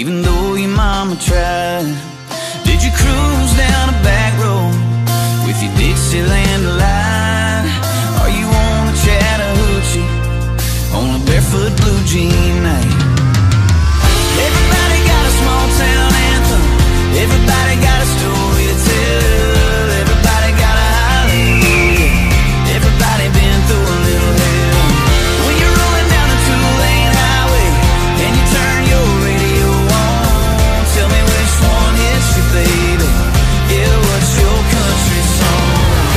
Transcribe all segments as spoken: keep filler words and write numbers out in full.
even though your mama tried? Did you cruise down a back road with your Dixieland delight? Are you on the Chattahoochee on a barefoot blue jean night? Everybody got a small town anthem, everybody got a story to tell, everybody got a hallelujah, everybody been through a little hell. When you're rolling down a two-lane highway and you turn your radio on, tell me which one hits you, baby. Yeah, what's your country song?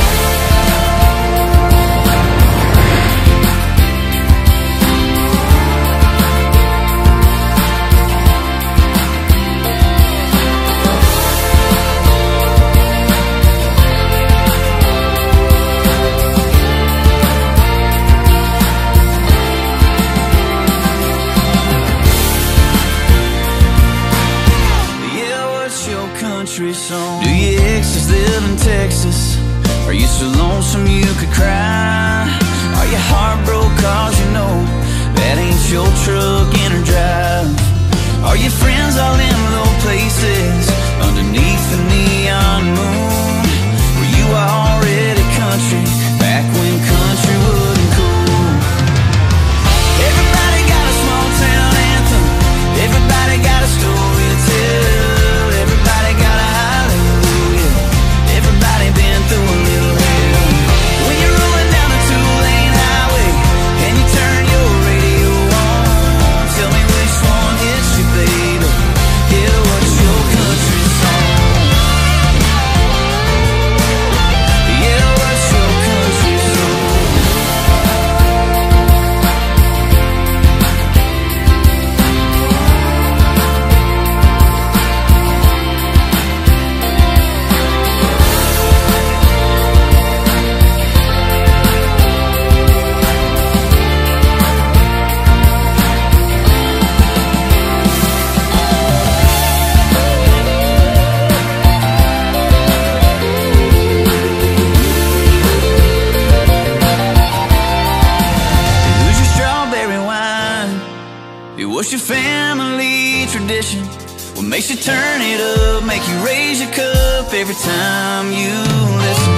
Song. Do your exes live in Texas? Are you so lonesome you could cry? Are you heartbroken cause you know that ain't your truck in or drive? Are your friends all in low places underneath the neon moon? Were you already country back when country wasn't cool? Everybody got a small town anthem, everybody got a story to tell, everybody got a through a little hell. When you're rolling down a two-lane highway and you turn your radio on, tell me which one hits you, baby. Yeah, what's your country song? Yeah, what's your country song? What's your family tradition? What makes you turn it up, make you raise your cup every time you listen?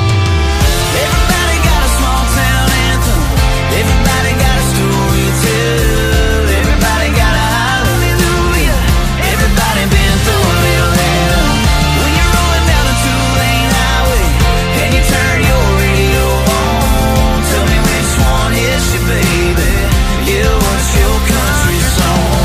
Everybody got a small town anthem, everybody got a story to tell, everybody got a hallelujah, everybody been through a little hell. When you're rolling down a two-lane highway and you turn your radio on, tell me which one hits you, baby. Yeah, what's your country song?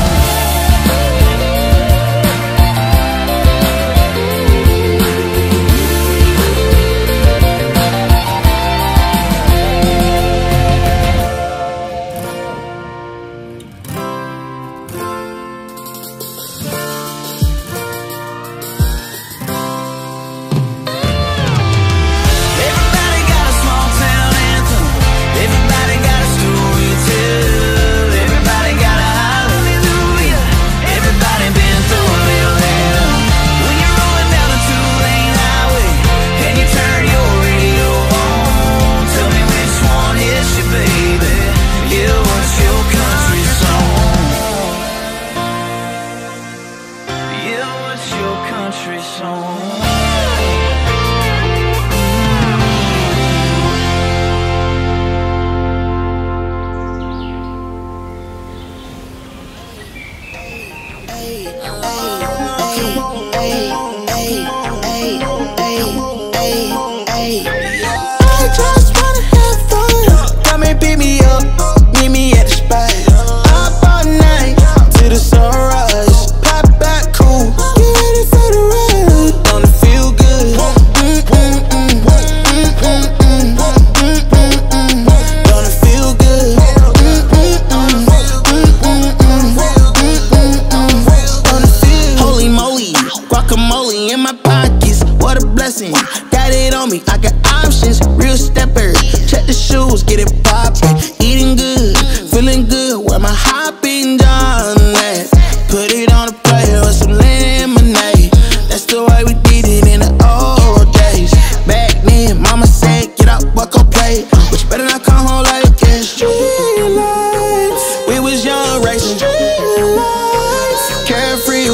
Carefree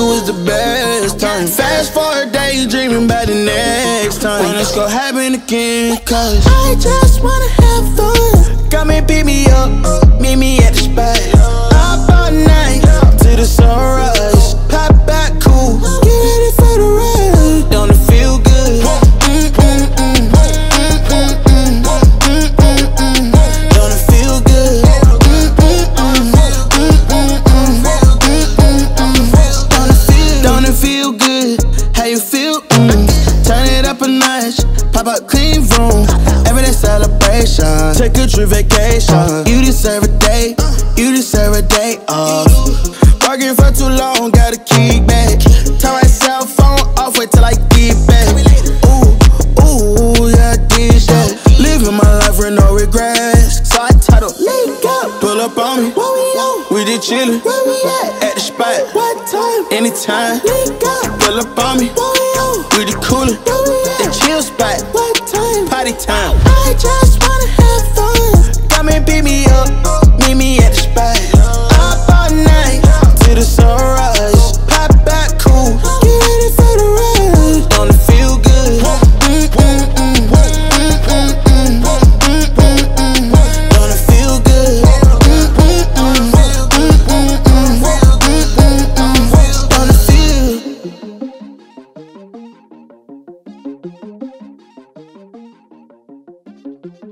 wheels turn. Fast forward daydreaming about the next time when it's gon' happen again. Cause I just wanna have fun. Come and pick me up, meet me at the spot. Up all night till the sunrise. Pop back cool, get ready for the ride. Don't it feel good? Mm mm mm mm mm mm mm mm mm. Don't it feel good? Mm mm mm mm mm mm. Don't it feel? Don't it feel good? How you feel? Mm. Turn it up a notch, pop out clean room. Everyday celebration, take a true vacation. You deserve a day, you deserve a day off. Working for too long, gotta keep back. Turn my cell phone off, wait till I get back. Ooh, ooh, yeah, I did that. Living my life with no regrets. So I titled, link up, pull up on me. Where we on? We did chillin', where we at? At the spot, what time? Anytime, link up, pull up on me. Where we on? We did coolin', where we at? The chill spot, what time? Party time. I just wanna have fun. Come and pick me up, meet me at the spot. Up all night till the sunrise. Pop back cool, get ready for the ride. Don't it feel good? Mm mm mm mm mm mm mm mm. Don't it feel good? Mm mm mm mm mm mm. Don't it feel?